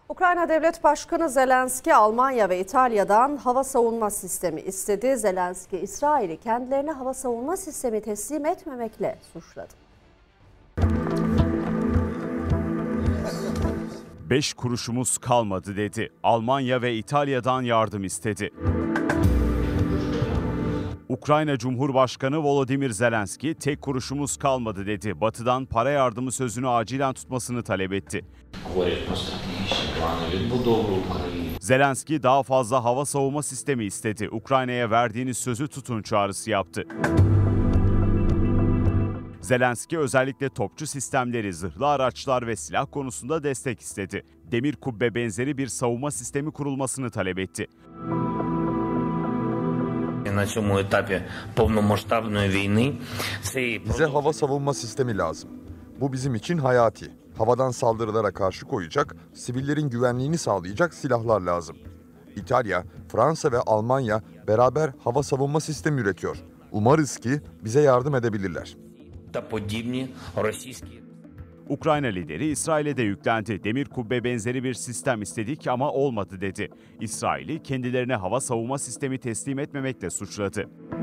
Ukrayna Devlet Başkanı Zelenski, Almanya ve İtalya'dan hava savunma sistemi istedi. Zelenski, İsrail'i kendilerine hava savunma sistemi teslim etmemekle suçladı. 5 kuruşumuz kalmadı dedi. Almanya ve İtalya'dan yardım istedi. Ukrayna Cumhurbaşkanı Volodymyr Zelenski, tek kuruşumuz kalmadı dedi. Batı'dan para yardımı sözünü acilen tutmasını talep etti. Zelenski daha fazla hava savunma sistemi istedi. Ukrayna'ya verdiğiniz sözü tutun çağrısı yaptı. Zelenski özellikle topçu sistemleri, zırhlı araçlar ve silah konusunda destek istedi. Demir kubbe benzeri bir savunma sistemi kurulmasını talep etti. Bize hava savunma sistemi lazım. Bu bizim için hayati. Havadan saldırılara karşı koyacak, sivillerin güvenliğini sağlayacak silahlar lazım. İtalya, Fransa ve Almanya beraber hava savunma sistemi üretiyor. Umarız ki bize yardım edebilirler. Ukrayna lideri İsrail'e de yüklendi. Demir kubbe benzeri bir sistem istedik ama olmadı dedi. İsrail'i kendilerine hava savunma sistemi teslim etmemekle suçladı.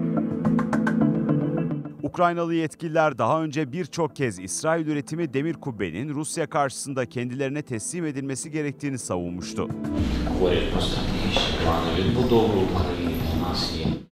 Ukraynalı yetkililer daha önce birçok kez İsrail üretimi demir kubbenin Rusya karşısında kendilerine teslim edilmesi gerektiğini savunmuştu.